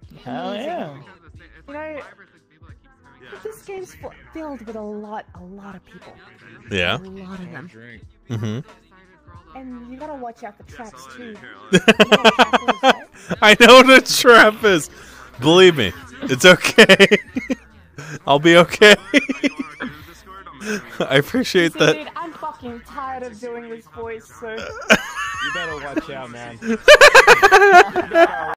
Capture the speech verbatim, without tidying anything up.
Hell yeah. You know, this game's f- filled with a lot, a lot of people. Yeah. A lot of them. Mm-hmm. And you gotta watch out for traps too. I know what a trap is. Believe me, it's okay. I'll be okay. I appreciate See, that. dude, I'm fucking tired of doing this voice, so... You better watch out, man.